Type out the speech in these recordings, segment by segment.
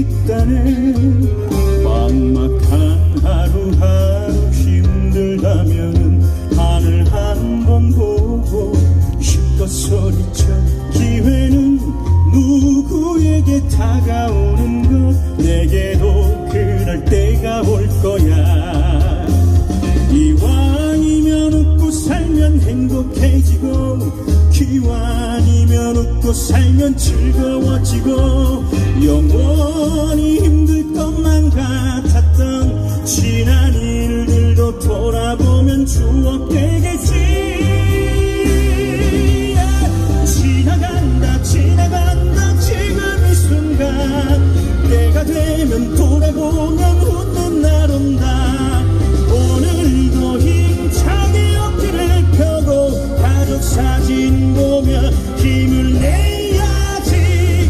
있다네. 막막한 하루하루 힘들다면은 하늘 한번 보고 힘껏 소리쳐. 기회는 누구에게 다가오는 것, 내게도 그럴 때가 올 거야. 이왕이면 웃고 살면 행복해지고, 기왕이면 웃고 살면 즐거워지고, 영원히 힘들 것만 같았던 지난 일들도 돌아보면 추억 되겠지. 지나간다 지금 이 순간, 때가 되면 돌아보면 웃는 날 온다. 오늘도 힘차게 어깨를 펴고 가족 사진 보며 힘을 내야지.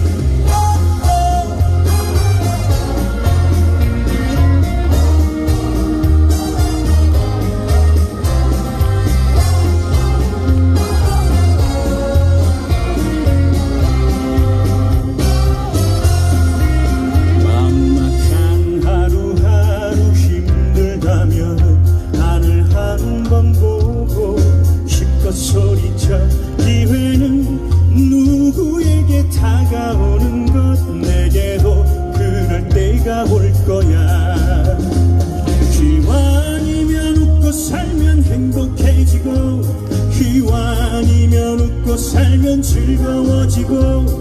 소리쳐. 기회는 누구에게 다가오는 것, 내게도 그럴 때가 올 거야. 기왕이면 웃고 살면 행복해지고, 기왕이면 웃고 살면 즐거워지고,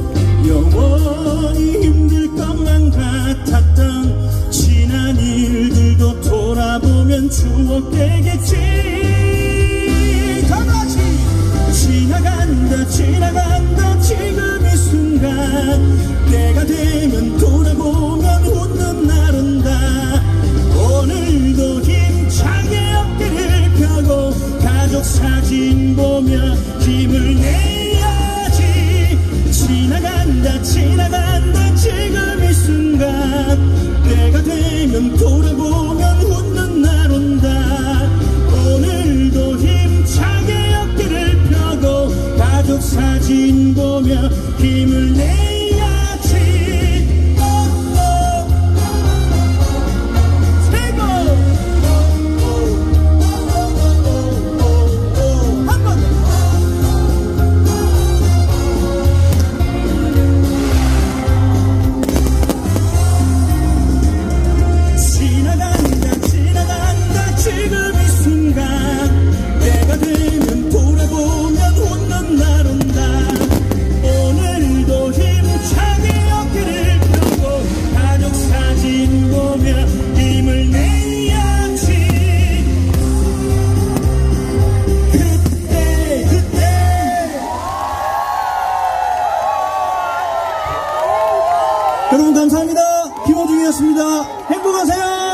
영원히 힘들 것만 같았던 지난 일들도 돌아보면 추억 되겠지. 지나간다 지금 이 순간, 때가 되면 돌아보면 웃는 날 온다. 오늘도 힘차게 어깨를 펴고 가족 사진 보며 힘을 내야지. 지나간다 지금 이 순간, 때가 되면 돌아보면 웃는 날 온다. 오늘도 힘차게 어깨를 펴고 가족 사진 보며 힘을 내야지. 최고! 한 번 더! 지나간다 지금 이 순간, 때가 되면 돌아보면 웃는 날 온다. 오늘도 힘차게 어깨를 펴고 가족 사진 보며 힘을 내야지. 그때 여러분 감사합니다. 김호중이었습니다. 행복하세요.